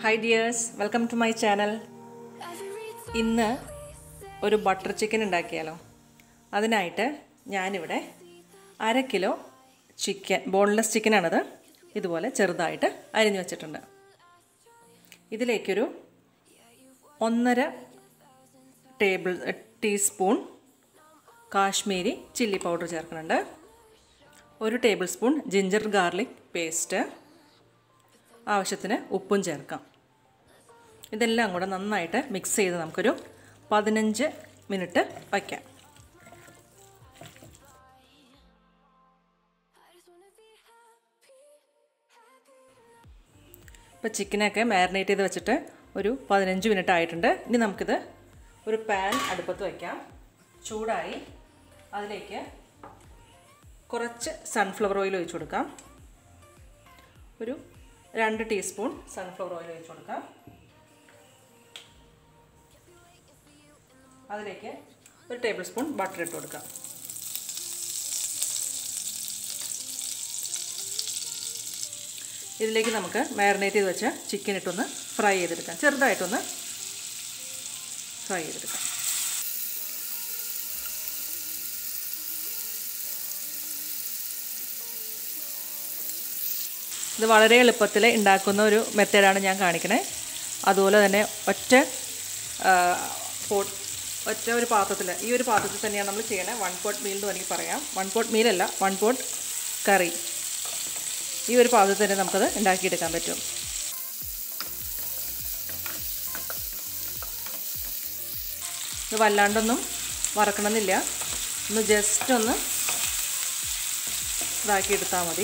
Hi dears, welcome to my channel. ഇന്ന് ഒരു butter chicken ഉണ്ടാക്കിയാലോ. അതിനായിട്ട് ഞാനിവിടെ 1/2 കിലോ ചിക്കൻ, ബോൺലെസ് ചിക്കൻ ആണത്, ഇതുപോലെ ചെറുതായിട്ട് അരിഞ്ഞു വെച്ചിട്ടുണ്ട്. ഇതിലേക്കൊരു 1.5 ടീസ്പൂൺ കാശ്മീരി ചില്ലി പൗഡർ ചേർക്കുന്നുണ്ട്. 1 tablespoon ginger garlic paste, ആവശ്യത്തിന് ഉപ്പും ചേർക്കാം. ഇതെല്ലാം കൂടെ നന്നായിട്ട് മിക്സ് ചെയ്ത് നമുക്കൊരു 15 മിനിറ്റ് വയ്ക്കാം. ഇപ്പോൾ ചിക്കനൊക്കെ മാരിനേറ്റ് ചെയ്ത് വെച്ചിട്ട് ഒരു 15 മിനിറ്റ് ആയിട്ടുണ്ട്. ഇനി നമുക്കിത് ഒരു പാൻ അടുപ്പത്ത് വയ്ക്കാം. ചൂടായി അതിലേക്ക് കുറച്ച് സൺഫ്ലവർ ഓയിൽ ഒഴിച്ചു കൊടുക്കാം. ഒരു 2 ടീസ്പൂൺ സൺഫ്ലവർ ഓയിൽ ഒഴിച്ചു കൊടുക്കാം. അതിലേക്ക് 1 ടേബിൾ സ്പൂൺ ബട്ടർ ഇട്ട് കൊടുക്കാം. ഇതിലേക്ക് നമുക്ക് മാരിനേറ്റ് ചെയ്ത് വെച്ച ചിക്കൻ ഇട്ടൊന്ന് ഫ്രൈ ചെയ്തെടുക്കാം. ചെറുതായിട്ടൊന്ന് ഫ്രൈ ചെയ്തെടുക്കാം. ഇത് വളരെ എളുപ്പത്തിൽ ഉണ്ടാക്കുന്ന ഒരു മെത്തേഡാണ് ഞാൻ കാണിക്കണേ. അതുപോലെ തന്നെ ഒറ്റ ഒരു പാത്രത്തിൽ, ഈ ഒരു പാത്രത്തിൽ തന്നെയാണ് നമ്മൾ ചെയ്യണേ. 1 പോട്ട് മീൽ എന്ന് വേണമെങ്കിൽ പറയാം. 1 പോട്ട് മീലല്ല, 1 പോട്ട് കറി. ഈ ഒരു പാത്രത്തിൽ തന്നെ നമുക്കത് ഉണ്ടാക്കിയെടുക്കാൻ പറ്റും. ഇത് വല്ലാണ്ടൊന്നും വറക്കണമെന്നില്ല, ഒന്ന് ജസ്റ്റ് ഒന്ന് ഇതാക്കിയെടുത്താൽ മതി.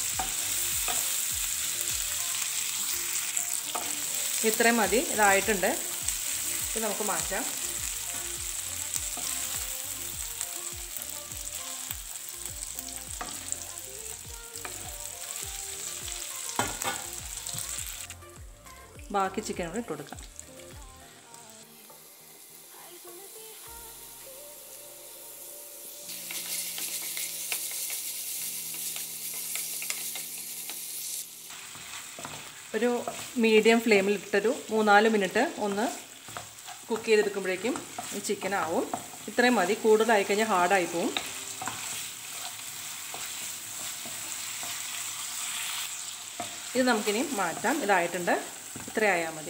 ഇത്രയും മതി, ഇതായിട്ടുണ്ട്. ഇത് നമുക്ക് മാറ്റാം. ബാക്കി ചിക്കൻ കൂടെ ഇട്ട് കൊടുക്കാം. ഒരു മീഡിയം ഫ്ലെയിമിൽ ഇട്ടൊരു 3-4 മിനിറ്റ് ഒന്ന് കുക്ക് ചെയ്തെടുക്കുമ്പോഴേക്കും ഈ ചിക്കൻ ആവും. ഇത്രയും മതി, കൂടുതലായി കഴിഞ്ഞാൽ ഹാർഡായി പോവും. ഇത് നമുക്കിനി മാറ്റാം. ഇതായിട്ടുണ്ട്, ഇത്രയായാൽ മതി.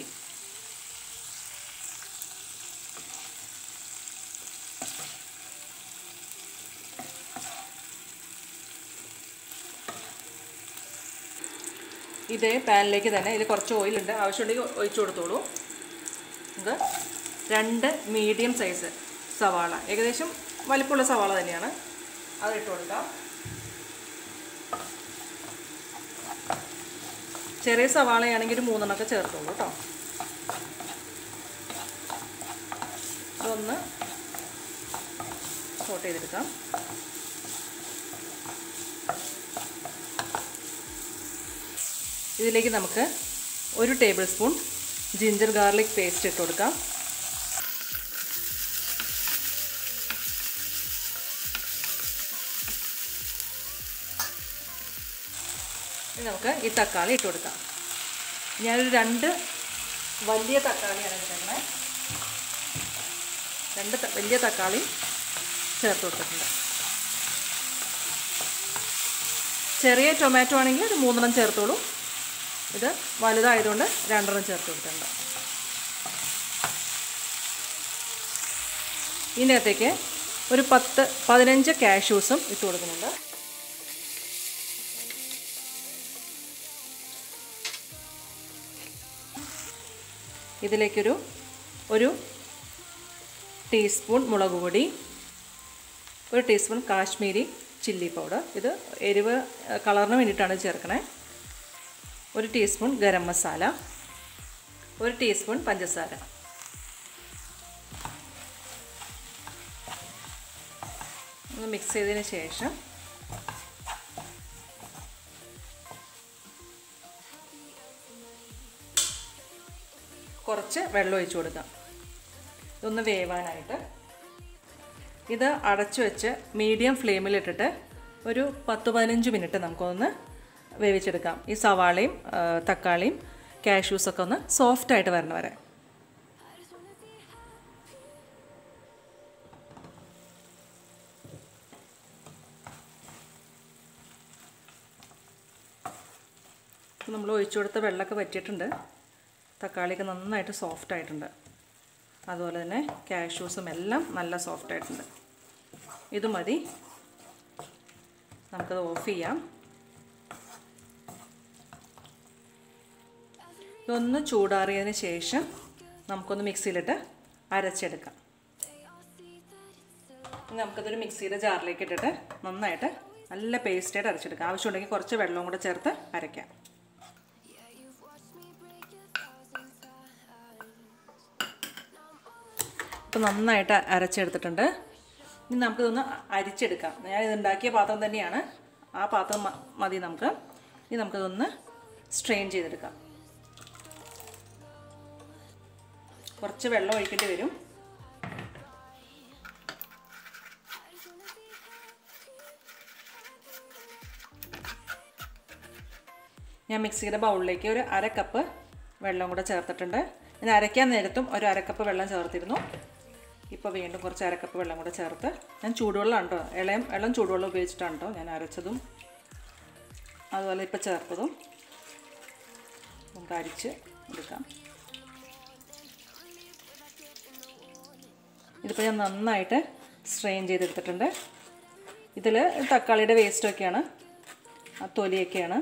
ഇതേ പാനിലേക്ക് തന്നെ, ഇതിൽ കുറച്ച് ഓയിലുണ്ട്, ആവശ്യമുണ്ടെങ്കിൽ ഒഴിച്ചു കൊടുത്തോളൂ. ഇത് 2 മീഡിയം സൈസ് സവാള, ഏകദേശം വലിപ്പമുള്ള സവാള തന്നെയാണ്, അത് ഇട്ട് കൊടുക്കാം. ചെറിയ സവാളയാണെങ്കിൽ 3 എണ്ണമൊക്കെ ചേർത്തോളൂ കേട്ടോ. ഇതൊന്ന് സോട്ട് ചെയ്തെടുക്കാം. ഇതിലേക്ക് നമുക്ക് 1 tablespoon ginger garlic paste ഇട്ട് കൊടുക്കാം. ഇനി നമുക്ക് ഈ തക്കാളി ഇട്ട് കൊടുക്കാം. ഞാനൊരു 2 വലിയ തക്കാളിയാണ് എടുക്കുന്നത്. 2 വലിയ തക്കാളി ചേർത്ത് കൊടുത്തിട്ടുണ്ട്. ചെറിയ ടൊമാറ്റോ ആണെങ്കിൽ ഒരു 3 എണ്ണം ചേർത്തോളൂ. ഇത് വലുതായതുകൊണ്ട് 2 എണ്ണം ചേർത്ത് കൊടുത്തിട്ടുണ്ട്. ഇതിനകത്തേക്ക് ഒരു 10-15 കാഷ്യൂസും ഇട്ട് കൊടുക്കുന്നുണ്ട്. ഇതിലേക്കൊരു 1 ടീസ്പൂൺ മുളക് പൊടി, 1 ടീസ്പൂൺ കാശ്മീരി ചില്ലി പൗഡർ, ഇത് എരിവ് കളറിന് വേണ്ടിയിട്ടാണ് ചേർക്കണേ. 1 ടീസ്പൂൺ ഗരം മസാല, 1 ടീസ്പൂൺ പഞ്ചസാര. ഒന്ന് മിക്സ് ചെയ്തതിന് ശേഷം കുറച്ച് വെള്ളം ഒഴിച്ചു കൊടുക്കാം, ഇതൊന്ന് വേവാനായിട്ട്. ഇത് അടച്ചു വെച്ച് മീഡിയം ഫ്ലെയിമിലിട്ടിട്ട് ഒരു 10-15 മിനിറ്റ് നമുക്കൊന്ന് വേവിച്ചെടുക്കാം. ഈ സവാളയും തക്കാളിയും കാഷ്യൂസൊക്കെ ഒന്ന് സോഫ്റ്റായിട്ട് വരണ വരെ. നമ്മൾ ഒഴിച്ചു കൊടുത്ത വെള്ളമൊക്കെ വറ്റിയിട്ടുണ്ട്. തക്കാളിയൊക്കെ നന്നായിട്ട് സോഫ്റ്റായിട്ടുണ്ട്. അതുപോലെ തന്നെ കാഷ്യൂസും എല്ലാം നല്ല സോഫ്റ്റായിട്ടുണ്ട്. ഇത് മതി. നമുക്കത് ഓഫ് ചെയ്യാം. ഇതൊന്ന് ചൂടാറിയതിന് ശേഷം നമുക്കൊന്ന് മിക്സിയിലിട്ട് അരച്ചെടുക്കാം. നമുക്കതൊരു മിക്സിയുടെ ജാറിലേക്ക് ഇട്ടിട്ട് നന്നായിട്ട് നല്ല പേസ്റ്റായിട്ട് അരച്ചെടുക്കാം. ആവശ്യമുണ്ടെങ്കിൽ കുറച്ച് വെള്ളവും കൂടെ ചേർത്ത് അരയ്ക്കാം. ഇപ്പോൾ നന്നായിട്ട് അരച്ചെടുത്തിട്ടുണ്ട്. ഇനി നമുക്കിതൊന്ന് അരിച്ചെടുക്കാം. ഞാനിത് ഉണ്ടാക്കിയ പാത്രം തന്നെയാണ്, ആ പാത്രം മതി നമുക്ക്. ഇനി നമുക്കിതൊന്ന് സ്ട്രെയിൻ ചെയ്തെടുക്കാം. കുറച്ച് വെള്ളം ഒഴിക്കേണ്ടി വരും. ഞാൻ മിക്സിയുടെ ബൗളിലേക്ക് ഒരു 1/2 കപ്പ് വെള്ളം കൂടെ ചേർത്തിട്ടുണ്ട്. ഞാൻ അരയ്ക്കാൻ നേരത്തും ഒരു 1/2 കപ്പ് വെള്ളം ചേർത്തിരുന്നു. ഇപ്പോൾ വീണ്ടും കുറച്ച് 1/2 കപ്പ് വെള്ളം കൂടെ ചേർത്ത്, ഞാൻ ചൂടുവെള്ളമാണ് കേട്ടോ, ഇളം ചൂടുവെള്ളം ഉപയോഗിച്ചിട്ടാണ് കേട്ടോ ഞാൻ അരച്ചതും അതുപോലെ ഇപ്പോൾ ചേർത്തതും. നമുക്ക് അരിച്ച് എടുക്കാം. ഇതിപ്പോൾ ഞാൻ നന്നായിട്ട് സ്ട്രെയിൻ ചെയ്തെടുത്തിട്ടുണ്ട്. ഇതിൽ തക്കാളിയുടെ വേസ്റ്റൊക്കെയാണ്, ആ തൊലിയൊക്കെയാണ്.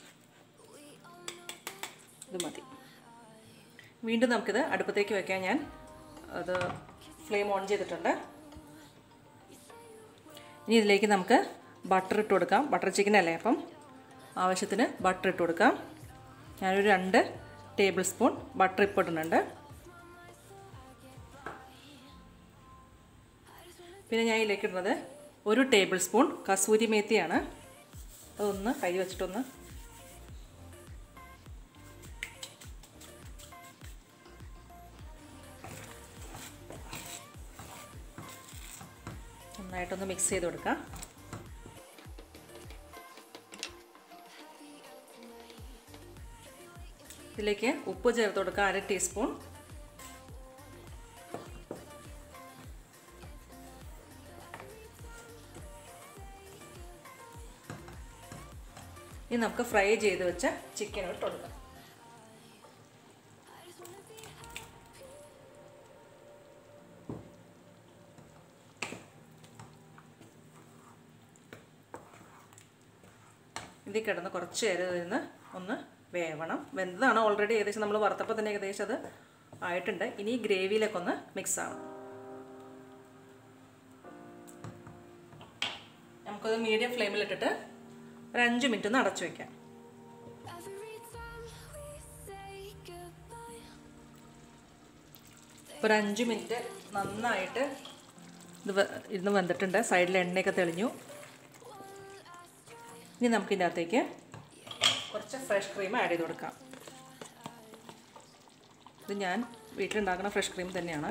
ഇത് മതി. വീണ്ടും നമുക്കിത് അടുപ്പത്തേക്ക് വയ്ക്കാൻ ഞാൻ അത് ഫ്ലെയിം ഓൺ ചെയ്തിട്ടുണ്ട്. ഇനി ഇതിലേക്ക് നമുക്ക് ബട്ടർ ഇട്ട് കൊടുക്കാം. ബട്ടർ ചിക്കൻ അല്ലേ, അപ്പം ആവശ്യത്തിന് ബട്ടർ ഇട്ട് കൊടുക്കാം. ഞാനൊരു 2 ടേബിൾ സ്പൂൺ ബട്ടർ ഇപ്പോൾ ഇടുന്നുണ്ട്. പിന്നെ ഞാൻ ഇതിലേക്ക് ഇടുന്നത് 1 ടേബിൾ സ്പൂൺ കസൂരി മേത്തിയാണ്. അതൊന്ന് കൈ വെച്ചിട്ടൊന്ന് നന്നായിട്ടൊന്ന് മിക്സ് ചെയ്ത് കൊടുക്കാം. ഇതിലേക്ക് ഉപ്പ് ചേർത്ത് കൊടുക്കുക, 1/2 ടീസ്പൂൺ. ഇനി നമുക്ക് ഫ്രൈ ചെയ്ത് വെച്ച ചിക്കൻ ഇട്ട് കൊടുക്കാം. ഇതിൽ കിടന്ന് കുറച്ച് നേരം ഇരുന്ന് ഒന്ന് വേവണം. വെന്തതാണ് ഓൾറെഡി, ഏകദേശം നമ്മൾ വറുത്തപ്പോൾ തന്നെ ഏകദേശം അത് ആയിട്ടുണ്ട്. ഇനി ഗ്രേവിയിലൊക്കെ ഒന്ന് മിക്സ് ആവണം. നമുക്കത് മീഡിയം ഫ്ലെയിമിലിട്ടിട്ട് ഒരു 5 മിനിറ്റ് ഒന്ന് അടച്ചു വയ്ക്കാം. ഇപ്പോൾ ഒരു 5 മിനിറ്റ് നന്നായിട്ട് ഇത് വെന്തിട്ടുണ്ട്. സൈഡിൽ എണ്ണയൊക്കെ തെളിഞ്ഞു. ഇനി നമുക്കിതിൻ്റെ അകത്തേക്ക് കുറച്ച് ഫ്രഷ് ക്രീം ആഡ് ചെയ്ത് കൊടുക്കാം. ഇത് ഞാൻ വീട്ടിലുണ്ടാക്കുന്ന ഫ്രഷ് ക്രീം തന്നെയാണ്.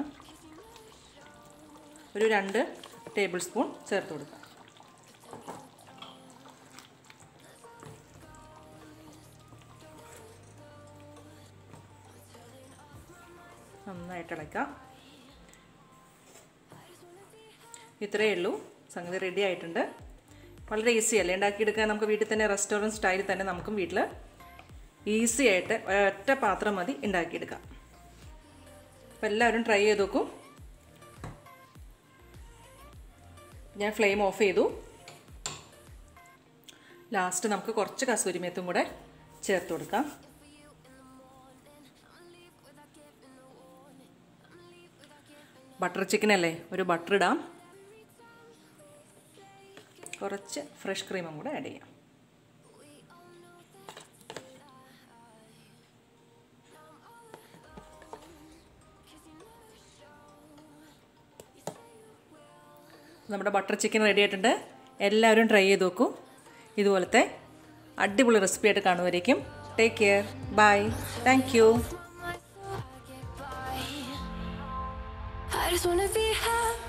ഒരു 2 ടേബിൾ സ്പൂൺ ചേർത്ത് കൊടുക്കാം. നന്നായിട്ട് ഇളക്കാം. ഇത്രയേ ഉള്ളൂ, സംഗതി റെഡി ആയിട്ടുണ്ട്. വളരെ ഈസി അല്ലേ ഉണ്ടാക്കിയെടുക്കാൻ. നമുക്ക് വീട്ടിൽ തന്നെ റെസ്റ്റോറൻറ്റ് സ്റ്റൈലിൽ തന്നെ നമുക്കും വീട്ടിൽ ഈസി ആയിട്ട് ഒറ്റ പാത്രം മതി ഉണ്ടാക്കിയെടുക്കാം. അപ്പോൾ എല്ലാവരും ട്രൈ ചെയ്ത് നോക്കും. ഞാൻ ഫ്ലെയിം ഓഫ് ചെയ്തു. ലാസ്റ്റ് നമുക്ക് കുറച്ച് കസൂരി മേത്തും കൂടെ ചേർത്ത് കൊടുക്കാം. ബട്ടർ ചിക്കൻ അല്ലേ, ഒരു ബട്ടർ ഇടാം. കുറച്ച് ഫ്രഷ് ക്രീമും കൂടെ ആഡ് ചെയ്യാം. നമ്മുടെ ബട്ടർ ചിക്കൻ റെഡി ആയിട്ടുണ്ട്. എല്ലാവരും ട്രൈ ചെയ്ത് നോക്കൂ. ഇതുപോലത്തെ അടിപൊളി റെസിപ്പി ആയിട്ട് കാണുമായിരിക്കും. Take care, bye, thank you. I just wanna be happy.